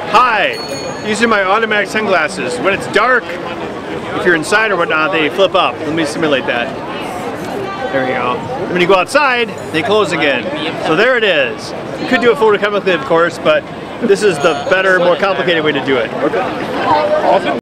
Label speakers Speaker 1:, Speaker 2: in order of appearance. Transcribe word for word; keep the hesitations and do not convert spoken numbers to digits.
Speaker 1: Hi, these are my automatic sunglasses. When it's dark, if you're inside or whatnot, they flip up. Let me simulate that. There we go. And when you go outside, they close again. So there it is. You could do it photochemically, of course, but this is the better, more complicated way to do it.
Speaker 2: Awesome.